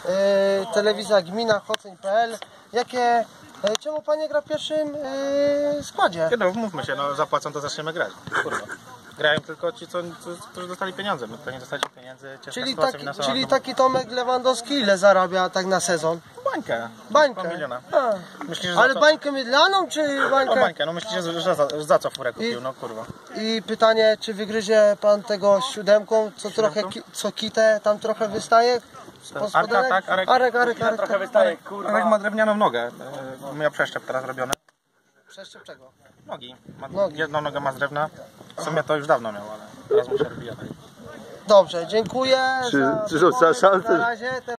telewizja Gmina Chocyń.pl. Czemu pan nie gra w pierwszym składzie? No mówmy się, no zapłacą to zaczniemy grać. Kurwa. Grają tylko ci, którzy dostali pieniądze. My tutaj nie dostaliśmy pieniędzy. Czyli taki Tomek Lewandowski ile zarabia tak na sezon? Bańkę. Bańkę. Miliona. Myślisz, ale bańkę mydlaną czy bańkę? No bańkę, no myślicie, że za co furę kupił, no kurwa. I pytanie, czy wygryzie pan tego z 7, co trochę, co kitę tam trochę wystaje? Arka, tak? Arek. Trochę wystaje, kurwa. Arek ma drewnianą nogę. Miał przeszczep teraz robiony. Przeszczep czego? Nogi. Jedną nogę ma z drewna. W sumie to już dawno miał, ale teraz mu się rozbija. Dobrze, dziękuję. Czy rzuca szansę? Na razie.